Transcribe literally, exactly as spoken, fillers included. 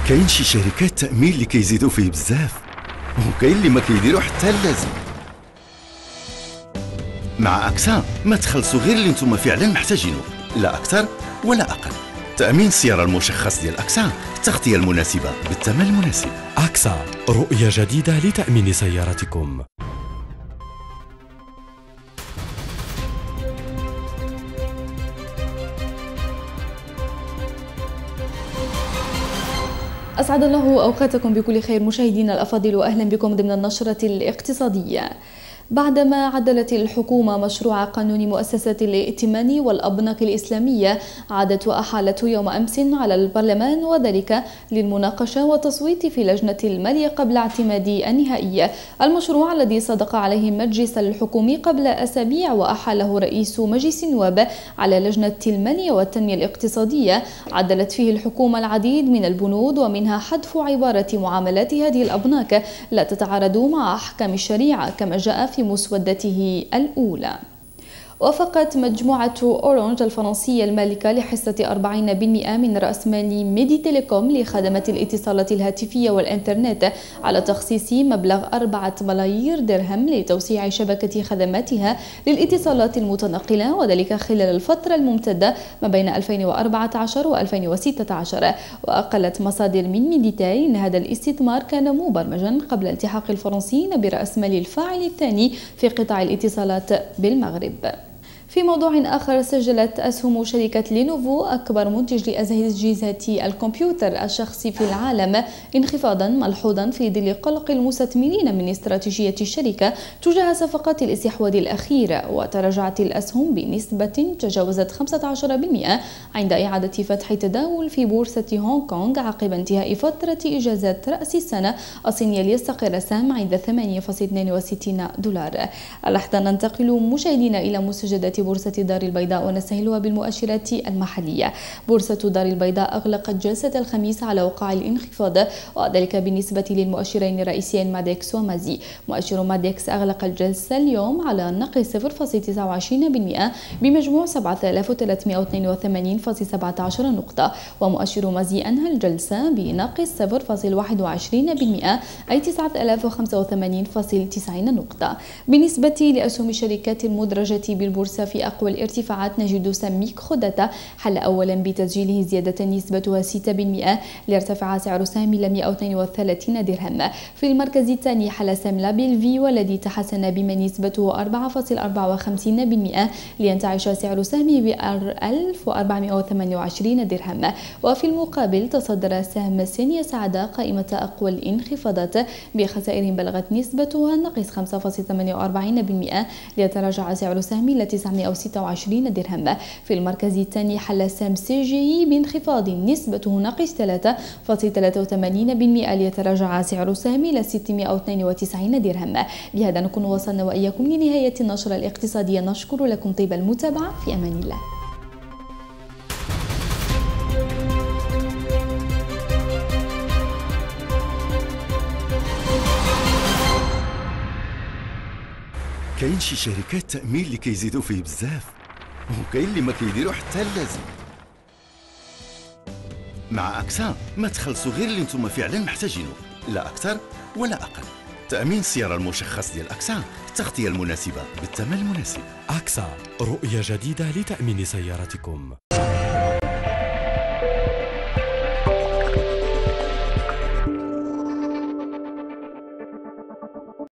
كاين شي شركات تأمين اللي كيزيدوا فيه بزاف، وكاين اللي ما كيديروا حتى اللازم. مع أكسا ما تخلصوا غير اللي نتوما فعلا محتاجينه، لا أكثر ولا أقل. تأمين السيارة المشخص ديال أكسا، التغطية المناسبة بالثمن المناسب. أكسا، رؤية جديدة لتأمين سيارتكم. أسعد الله أوقاتكم بكل خير مشاهدينا الأفاضل، وأهلا بكم ضمن النشرة الاقتصادية. بعدما عدلت الحكومة مشروع قانون مؤسسات الائتمان والأبناق الإسلامية، عادت وأحالته يوم أمس على البرلمان، وذلك للمناقشة والتصويت في لجنة المالية قبل اعتماد النهائي. المشروع الذي صدق عليه مجلس الحكومة قبل أسابيع وأحاله رئيس مجلس النواب على لجنة المالية والتنمية الاقتصادية، عدلت فيه الحكومة العديد من البنود، ومنها حذف عبارة معاملات هذه الأبناق لا تتعارض مع أحكام الشريعة كما جاء في مسودته الأولى. وافقت مجموعة أورانج الفرنسية المالكة لحصة أربعين بالمئة من رأس مال ميدي تيليكوم لخدمات الاتصالات الهاتفية والإنترنت على تخصيص مبلغ أربعة ملايير درهم لتوسيع شبكة خدماتها للاتصالات المتنقلة، وذلك خلال الفترة الممتدة ما بين ألفين وأربعة عشر وألفين وستة عشر. وأقلت مصادر من ميديتاي أن هذا الاستثمار كان مبرمجا قبل التحاق الفرنسيين برأس مال الفاعل الثاني في قطاع الاتصالات بالمغرب. في موضوع آخر، سجلت أسهم شركة لينوفو أكبر منتج لأجهزة الكمبيوتر الشخصي في العالم انخفاضا ملحوظا في ظل قلق المستثمرين من استراتيجية الشركة تجاه صفقات الاستحواذ الأخيرة، وتراجعت الأسهم بنسبة تجاوزت خمسة عشر بالمئة عند إعادة فتح التداول في بورصة هونغ كونغ عقب انتهاء فترة إجازات رأس السنة الصينية، ليستقر السهم عند ثمانية فاصلة اثنين وستين دولار. اللحظة ننتقل مشاهدينا إلى مستجدات بورصة دار البيضاء ونستهلها بالمؤشرات المحلية. بورصة دار البيضاء أغلقت جلسة الخميس على وقع الانخفاض، وذلك بالنسبة للمؤشرين الرئيسيين مادكس ومازي. مؤشر مادكس أغلق الجلسة اليوم على نقص صفر فاصلة تسعة وعشرين بالمئة بمجموع سبعة آلاف وثلاثمئة واثنين وثمانين فاصلة سبعة عشر نقطة، ومؤشر مازي أنهى الجلسة بنقص صفر فاصلة واحد وعشرين بالمئة أي تسعة آلاف وخمسة وثمانين فاصلة تسعين نقطة. بالنسبة لأسهم الشركات المدرجة بالبورصة في أقوى الارتفاعات نجد سهم ميكرو داتا حل أولا بتسجيله زيادة نسبتها ستة بالمئة ليرتفع سعر سهم إلى مئة واثنين وثلاثين درهم. في المركز الثاني حل سهم لابيل في والذي تحسن بما نسبته أربعة فاصلة أربعة وخمسين بالمئة لينتعش سعر سهمه ب ألف وأربعمئة وثمانية وعشرين درهم. وفي المقابل تصدر سهم سينيا سعادة قائمة أقوى الانخفاضات بخسائر بلغت نسبتها ناقص خمسة فاصلة ثمانية وأربعين بالمئة ليتراجع سعر سهمه إلى تسعمئة وستة وعشرين درهم. في المركز الثاني حل سهم سي جي بانخفاض نسبته ناقص ثلاثة فاصلة ثلاثة وثمانين بالمئة ليتراجع سعر سهم إلى ستمئة واثنين وتسعين درهم. بهذا نكون وصلنا وإياكم لنهاية النشرة الاقتصادية. نشكر لكم طيب المتابعة، في أمان الله. كاين شي شركات تأمين اللي كيزيدوا فيه بزاف، وكاين اللي ما كيديروا حتى اللازم. مع أكسا ما تخلصوا غير اللي نتوما فعلا محتاجينه، لا أكثر ولا أقل. تأمين السيارة المشخص ديال أكسا، التغطية المناسبة بالثمن المناسب. أكسا، رؤية جديدة لتأمين سيارتكم.